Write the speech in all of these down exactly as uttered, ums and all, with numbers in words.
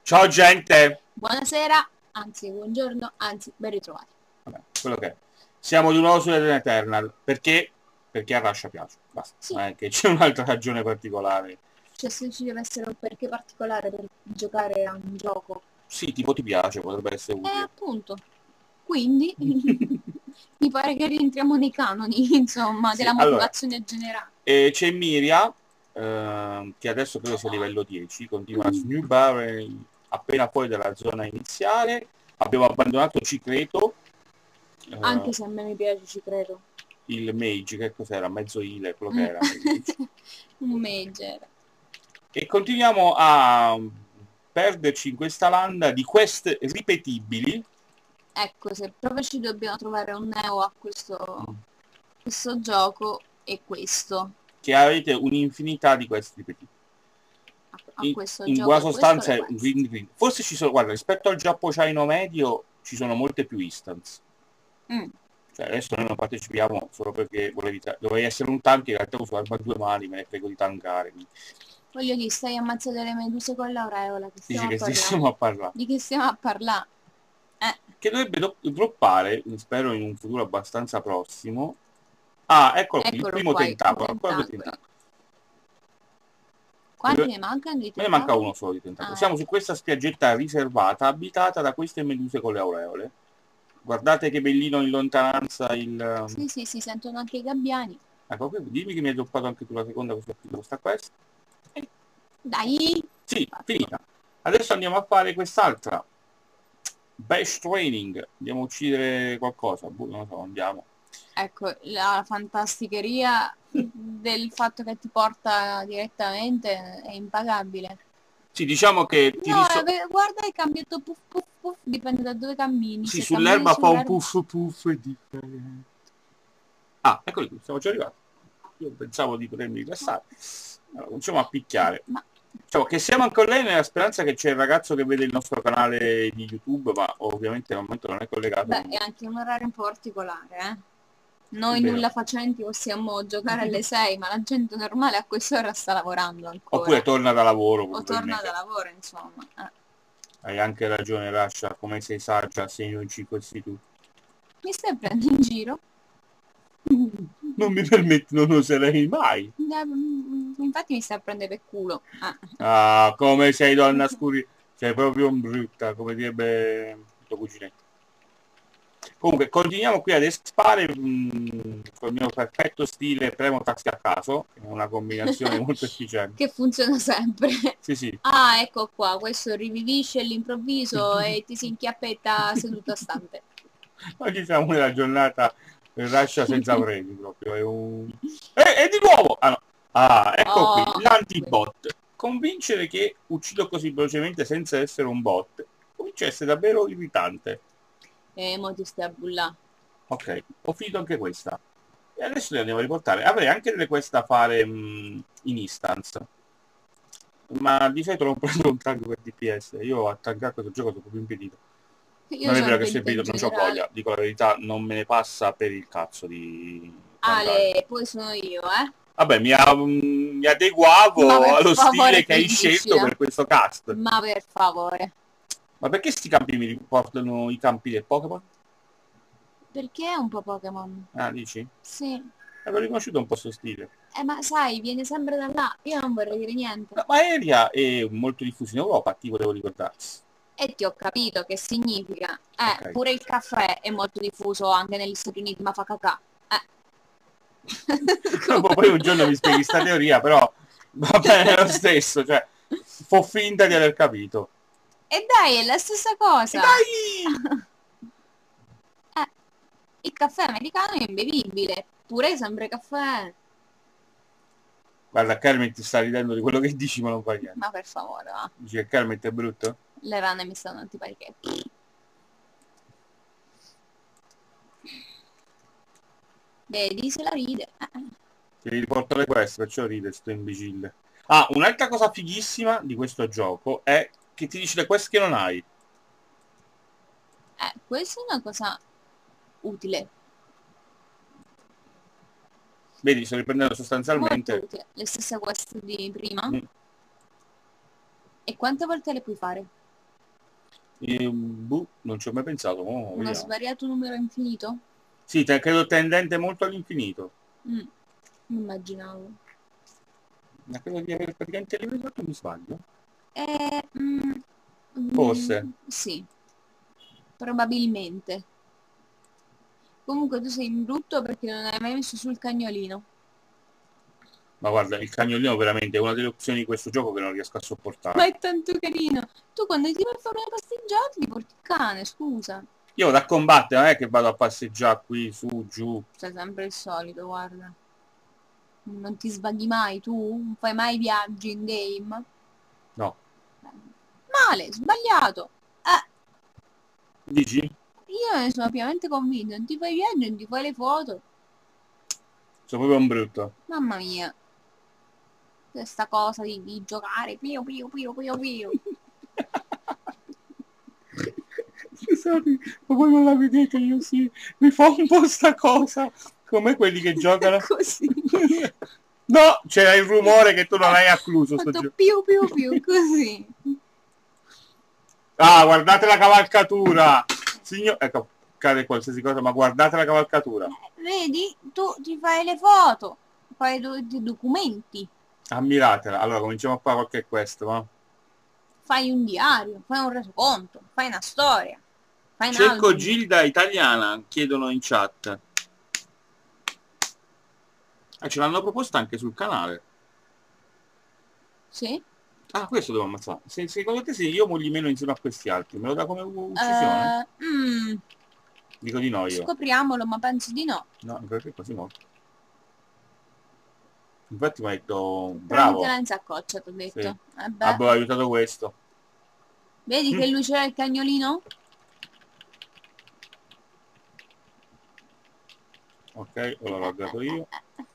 Ciao gente! Buonasera, anzi buongiorno, anzi ben ritrovati. Vabbè, quello che è. Siamo di nuovo su Eden Eternal. Perché? Perché a Russia piace. Basta. Sì, Non è che c'è un'altra ragione particolare. cioè se ci deve essere un perché particolare per giocare a un gioco. Sì, tipo ti piace, potrebbe essere E utile. appunto, quindi mi pare che rientriamo nei canoni, insomma, Sì, della allora, motivazione generale. e c'è Miria, ehm, che adesso credo sia livello dieci, continua a snowbare appena fuori dalla zona iniziale. Abbiamo abbandonato Cicreto, eh, Anche se a me mi piace, ci credo. il mage, che cos'era? Mezzo healer, quello che era. Mage. Un major. E continuiamo a perderci in questa landa di quest ripetibili. Ecco, se proprio ci dobbiamo trovare un neo a questo, Mm. questo gioco, è questo. Che avete un'infinità di quest ripetibili. A, a In, questo in gioco buona è questo sostanza le è un quest. grind grind. Forse ci sono, guarda, rispetto al giappocaino medio ci sono molte più instance. Mm. Cioè adesso noi non partecipiamo solo perché volevi, dovevi essere un tank, in realtà uso arma a due mani, me ne frego di tankare. Quindi. Voglio dire, stai ammazzando le meduse con l'aureola, che Dici stiamo a che parlare? stiamo a parlare. Di che stiamo a parlare? Eh, Che dovrebbe do- droppare, spero in un futuro abbastanza prossimo. Ah, eccolo qui, il eccolo primo qua, i tentacolo, ancora due tentacoli. tentacoli. Quanti ne mancano di Me ne manca tentacoli? uno solo di tentacolo. Ah, Siamo su ecco. questa spiaggetta riservata, abitata da queste meduse con le aureole. Guardate che bellino in lontananza il... um, Sì, sì, si sentono anche i gabbiani. Ecco, qui, dimmi che mi hai droppato anche tu la seconda questa, questa quest. Dai! Sì, Fatto. finita. Adesso andiamo a fare quest'altra. Bash training. Andiamo a uccidere qualcosa. Boh, non lo so, andiamo. Ecco, la fantasticheria del fatto che ti porta direttamente è impagabile. Sì, diciamo che ti No, riso... eh, guarda, hai cambiato puff puff puff, dipende da dove cammini. Sì, Se cammini sull'erba fa un sull'erba... puff puff differente. Ah, eccoli qui, siamo già arrivati. Io pensavo di potermi rilassare. Allora, cominciamo a picchiare. Ma Diciamo che siamo anche online nella speranza che c'è il ragazzo che vede il nostro canale di YouTube, ma ovviamente al momento non è collegato, beh, è quindi anche un orario un po' particolare, eh. Noi vero. nulla facenti possiamo giocare alle sei, ma la gente normale a quest'ora sta lavorando Oppure ancora. torna da lavoro, O torna da probabilmente. lavoro, insomma. Eh. Hai anche ragione, Rascia, come sei saggia, segno in ci questi tu. Mi stai prendendo in giro? Non mi permetti, non oserei mai. Eh, mm, infatti mi stai a prendere per culo. Ah. Ah, come sei donna scuri. Sei proprio brutta, come direbbe tuo cuginetto. Comunque, continuiamo qui ad espare mh, col mio perfetto stile premo taschi a caso, che è una combinazione molto efficiente. Che funziona sempre. Sì, sì. Ah, ecco qua, questo rivivisce all'improvviso e ti si inchiappetta seduta stante. Oggi siamo nella giornata Russia senza premi proprio. È un... E, e di nuovo! Ah, no. Ah, ecco qui, Oh, l'antibot. Convincere che uccido così velocemente senza essere un bot comincia a essere davvero irritante. e mo ti stai a bullà. Ok, ho finito anche questa. E adesso le andiamo a riportare. Avrei anche delle quest da fare mh, in instance. Ma di solito non prendo un tank per D P S. Io a tankare questo gioco sono proprio impedito. Io Non è sono vero che impedita sto in impedito, non c'ho generale. voglia. Dico la verità, non me ne passa per il cazzo di tankare. Ale, poi sono io, eh. Vabbè, mi, a- mi Ma adeguavo per allo favore stile che hai scelto finiscila. per questo cast. Ma per favore. Ma perché sti campi mi ricordano i campi del Pokémon? Perché è un po' Pokémon? Ah, dici? Sì. Avevo riconosciuto un po' sto stile. Eh, ma sai, viene sempre da là. Io non vorrei dire niente. No, ma Aeria è molto diffuso in Europa, ti volevo ricordare. E ti ho capito che significa. Eh, Ok. pure il caffè è molto diffuso anche negli Stati Uniti, ma fa cacà. Dopo poi un giorno mi spieghi sta teoria, però va bene lo stesso, cioè, fo finta di aver capito. E dai, è la stessa E cosa. dai! Eh, il caffè americano è imbevibile. Pure sempre caffè. Guarda, Kermit ti sta ridendo di quello che dici, ma non fa niente. Ma per favore, va. Dici che Kermit è brutto? Le rane mi stanno antipatiche. Vedi, se la ride. Eh, eh. Ti riporto le quest, perciò ride sto imbecille. Ah, un'altra cosa fighissima di questo gioco è che ti dice le quest che non hai. Eh, questa è una cosa utile. Vedi, sto riprendendo Molto sostanzialmente... utile. Le stesse quest di prima. Mm, E quante volte le puoi fare? E, boh, non ci ho mai pensato. Oh, Uno vediamo. svariato numero infinito? Sì, te- credo tendente molto all'infinito. Mm, immaginavo. Ma credo di aver praticamente ricordato, mi sbaglio. Eh, mm, Forse. mm, sì, probabilmente. Comunque tu sei brutto perché non hai mai messo sul cagnolino. Ma guarda, il cagnolino veramente è una delle opzioni di questo gioco che non riesco a Ma sopportare. è tanto carino. Tu quando ti vai a fare una passeggiata ti porti il cane, scusa. Io vado a combattere, non è che vado a passeggiare qui, su, giù. Sei sempre il solito, guarda. Non ti svaghi mai tu? Non fai mai viaggi in game? No. Male, sbagliato. Eh, Dici? io ne sono pienamente convinto. Non ti fai viaggi, non ti fai le foto. Sono proprio un brutto. Mamma mia. Questa cosa di, di giocare. Pio, pio, pio, pio, pio. Scusate, ma voi non la vedete, io sì. Mi fa un po' sta cosa. Come quelli che giocano. Così. No, c'era il rumore che tu non hai accluso. Ho Sto fatto gio- più, più, più, così. Ah, guardate la cavalcatura. Signor... Ecco, cade qualsiasi cosa, ma guardate la cavalcatura. Vedi? Tu ti fai le foto. Fai do- i documenti. Ammiratela. Allora, cominciamo a fare qualche quest, va? Fai un diario. Fai un resoconto. Fai una storia. Fai un Cerco album. Gilda italiana, chiedono in chat. Ah, ce l'hanno proposta anche sul canale. Sì? Ah, questo devo ammazzare. Se, secondo te se io mogli meno insieme a questi altri, me lo dà come u- uccisione? Eh, mm, Dico di no io. scopriamolo, ma penso di no. No, perché così no. Infatti mi ha detto bravo. Prenditela in saccoccia, ti ho Sì. detto. Eh beh. Abbiamo aiutato questo. Vedi Mm. che luce c'era il cagnolino? Ok, ora l'ho dato io.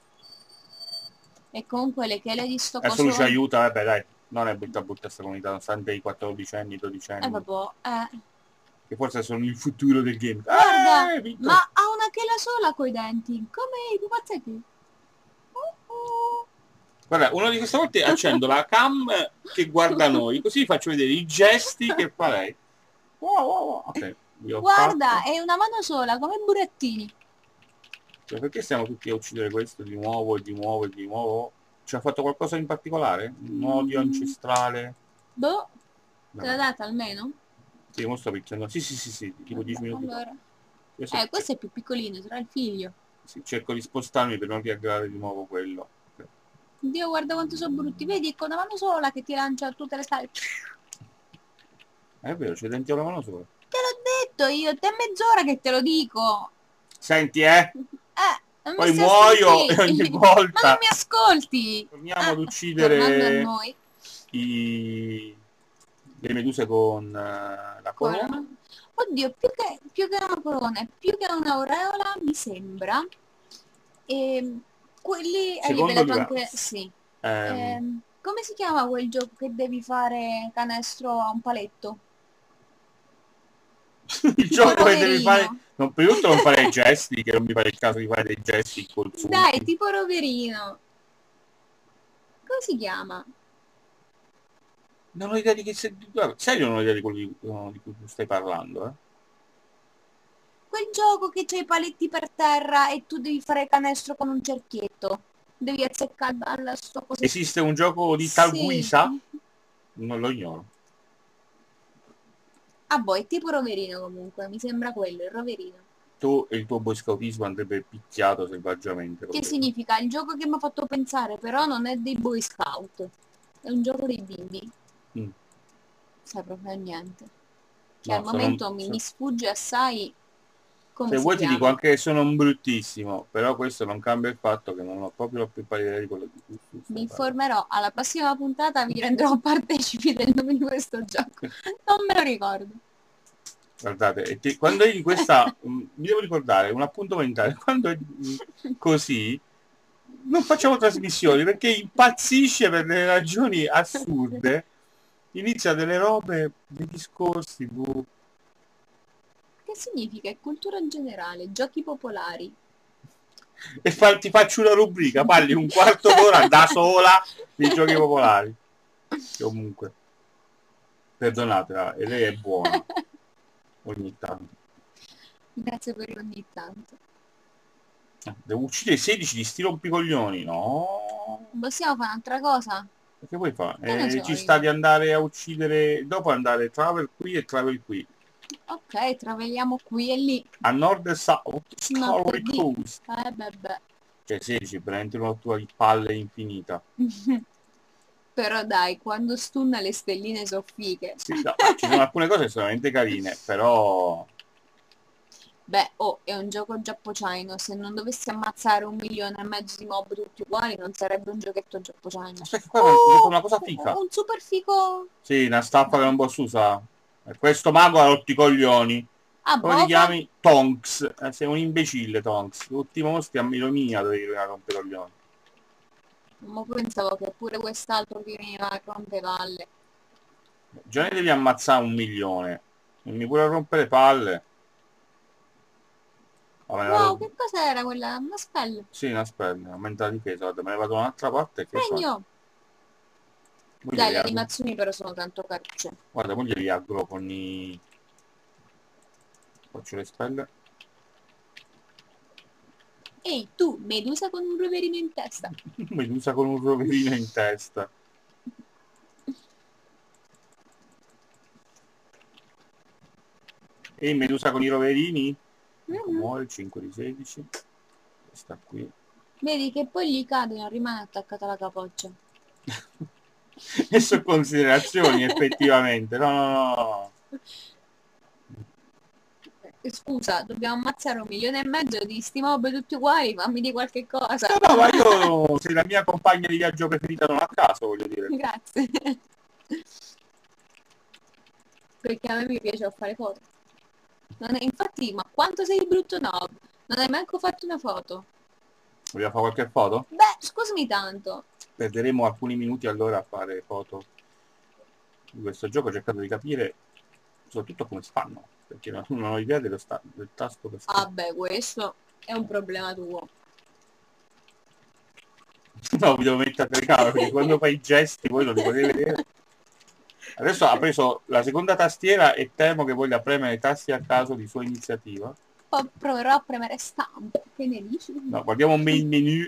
E comunque le chele di sto Adesso lui ci coso... aiuta, vabbè dai. Non è brutta brutta questa comunità, nonostante i quattordici anni, dodici Eh anni. vabbè, eh. Che forse sono il futuro del game. Guarda, Eh, vinto. ma ha una chela sola coi denti. Come i pupazzetti. Uh, uh. Guarda, una di queste volte accendo la cam che guarda noi, così faccio vedere i gesti che farei. Wow, wow, wow. Ok, vi ho Guarda, fatto. è una mano sola, come i burattini. Cioè, perché stiamo tutti a uccidere questo di nuovo e di nuovo e di nuovo? Ci ha fatto qualcosa in particolare? Un odio Mm, ancestrale? boh, te l'ha No. data almeno? Sì, mo sto picchiando. Sì, sì, sì, sì, tipo dieci minuti fa. Allora. Adesso Eh, ce- questo è più piccolino, sarà il figlio. sì, cerco di spostarmi per non riaggravare di nuovo quello. Ok. Dio, guarda quanto sono brutti. Vedi, è con una mano sola che ti lancia tutte le scale. È vero, c'è dentro la mano sola. Te l'ho detto io, te è mezz'ora che te lo dico. Senti, eh? Eh, non mi Poi stai muoio e ascolti. ogni Ma non volta mi ascolti. torniamo ad Ah, tornando a uccidere noi. i... le meduse con eh, la Con la corona. mano. Oddio, più che, più che una corona, più che un'aureola, mi sembra. E quelli hai Secondo rivelato livello. anche... Sì. Ehm, Ehm, come si chiama quel gioco che devi fare canestro a un paletto? il Tipo gioco che devi fare... roverino. Non, prima di tutto non fare i gesti, che non mi pare il caso di fare dei gesti col Dai, furti. tipo roverino. Come si chiama? Non ho idea di che... Se... Guarda, serio non ho idea di quello di, no, di cui tu stai parlando, eh? Quel gioco che c'è i paletti per terra e tu devi fare canestro con un cerchietto. Devi azzeccare alla sto cosa. Esiste un gioco di tal Sì. guisa? Non lo ignoro. Ah boh, è tipo roverino comunque, mi sembra quello, il roverino. Tu e il tuo boiscautismo andrebbe picchiato selvaggiamente. Che Proprio. significa? Il gioco che mi ha fatto pensare però non è dei Boy Scout. È un gioco dei bimbi. Mm. Sai proprio niente. Che No, al sono, momento mi, so- mi sfugge assai come se si vuoi ti dico chiama. anche che sono un bruttissimo, però questo non cambia il fatto che non ho proprio la più pallida idea di quello di cui tu Mi stai parlando. informerò, alla prossima puntata vi renderò partecipi del nome di questo gioco. Non me lo ricordo. Guardate, e ti- quando è in questa, mm, mi devo ricordare un appunto mentale, quando è mm, così, non facciamo trasmissioni perché impazzisce per delle ragioni assurde, inizia delle robe, dei discorsi, boh. Che significa? È cultura generale, giochi popolari. E fa- ti faccio una rubrica, parli un quarto d'ora da sola dei giochi popolari. Comunque. Perdonatela, e lei è buona. Ogni tanto. Grazie per ogni tanto. Devo uccidere sedici di sti rompicoglioni, no? Possiamo fare un'altra cosa? Perché poi fa? Che ne Eh, so ci io. sta di andare a uccidere, dopo andare travel qui e travel qui. Ok, traveliamo qui e lì. A nord e south, Starry Martedì. Coast. Eh beh Cioè sedici, veramente una tua di palle infinita. Però dai, quando stunna le stelline sono fighe. Sì, no, ci sono alcune cose che sono veramente carine, però... Beh, oh, è un gioco giappocaino. Se non dovessi ammazzare un milione e mezzo di mob tutti uguali, non sarebbe un giochetto giappocaino. Aspetta, qua Oh, è una cosa fica. un super fico. Sì, una staffa che non posso usare. E questo mago ha rotti i coglioni. Ah, Come ti bofa. chiami? Tonks. Eh, sei un imbecille, Tonks. Tutti i mostri a Milomia dovevi rompere i coglioni. Ma pensavo che pure quest'altro che veniva a rompepalle. Già ne devi ammazzare un milione. Non mi pure rompere palle. Vabbè, Wow, vado... che cos'era quella? Una spell. Sì, una spella, aumenta la difesa. Guarda, me ne vado da un'altra parte che fa. Segno. Poi Dai, glieli le aggro. animazioni però sono tanto carucce. Guarda, poi glieli aggro con i... Faccio le spelle. Ehi, tu, Medusa con un roverino in testa. Medusa con un roverino in testa. E Medusa con i roverini? Mm-hmm. Muore, cinque di sedici. Sta qui. Vedi che poi gli cade e non rimane attaccata alla capoccia. E su considerazioni, effettivamente. No, no, no. Scusa, dobbiamo ammazzare un milione e mezzo di sti mob tutti uguali, fammi di qualche cosa. No, no, ma io sei la mia compagna di viaggio preferita non a caso, voglio dire. Grazie. Perché a me mi piace fare foto. Non è, infatti, ma quanto sei brutto Nob? Non hai manco fatto una foto. Vogliamo fare qualche foto? Beh, scusami tanto. Perderemo alcuni minuti allora a fare foto di questo gioco, ho cercato di capire soprattutto come si fanno, perché non, non ho idea dello sta, del tasto per Ah beh, questo è un problema tuo. No, vi devo mettere a telecamera perché quando fai i gesti voi non li potete vedere. Adesso ha preso la seconda tastiera e temo che voglia premere i tasti a caso di sua iniziativa. Poi proverò a premere stamp. Che ne dici? No, guardiamo main menu.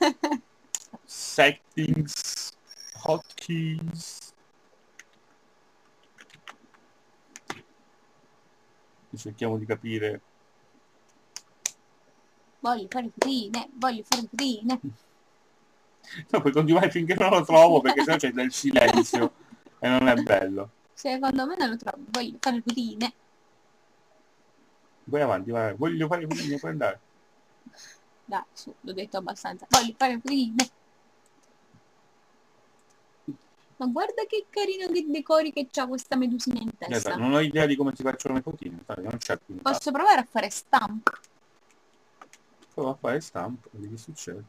Settings. Hotkeys. Cerchiamo di capire. Voglio fare fotine, voglio fare fotine. No, puoi continuare finché non lo trovo perché sennò c'è del silenzio e non è bello. Secondo me non lo trovo, voglio fare fotine. Vai avanti, vai. Voglio fare fotine, puoi andare. Dai, su, l'ho detto abbastanza. Voglio fare fotine. Ma guarda che carino che decori che c'ha questa medusina in testa. Esatto, non ho idea di come si facciano le fotine, non c'è più. Posso provare a fare stamp? Prova a fare stamp, vedi che succede.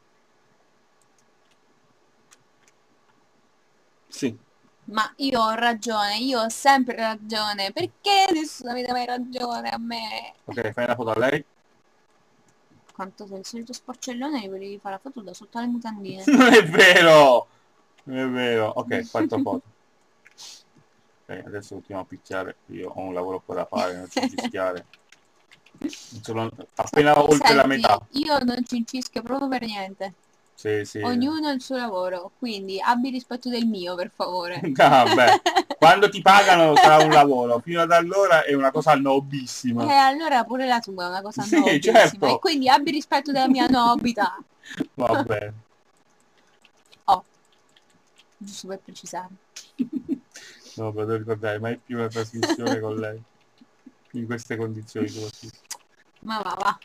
Sì. Ma io ho ragione, io ho sempre ragione. Perché nessuno avete mai ragione a me? Ok, fai la foto a lei. Quanto sei il solito sporcellone, mi volevi fare la foto da sotto le mutandine. Non è vero! Non è vero. Ok, fatto foto. Ok, adesso continuiamo a picchiare. Io ho un lavoro ancora da fare, non ci fischiare. Sono appena oltre Senti, la metà. io non ci incischio proprio per niente. Sì, sì. Ognuno ha il suo lavoro, quindi abbi rispetto del mio, per favore. Ah, beh, quando ti pagano sarà un lavoro, fino ad allora è una cosa nobissima. E allora pure la tua è una cosa Sì, nobissima. certo. E quindi abbi rispetto della mia nobità. Va bene. Oh, giusto per precisare. No, però devo ricordare, mai più una trasmissione con lei. In queste condizioni soprattutto. Ma va, va.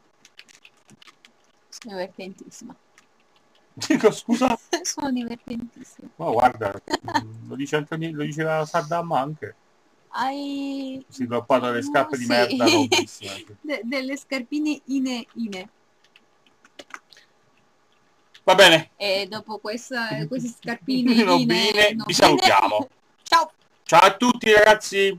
Sono divertentissima. Dico, scusa. Sono divertentissima. Ma guarda, lo, dice anche, lo diceva Saddam anche. Hai... Si è droppato le scarpe no, di sì. merda nobissime. De delle scarpine ine ine. Va bene. E dopo questa, queste scarpine Nobine, ine, vi salutiamo. Ciao. Ciao a tutti ragazzi.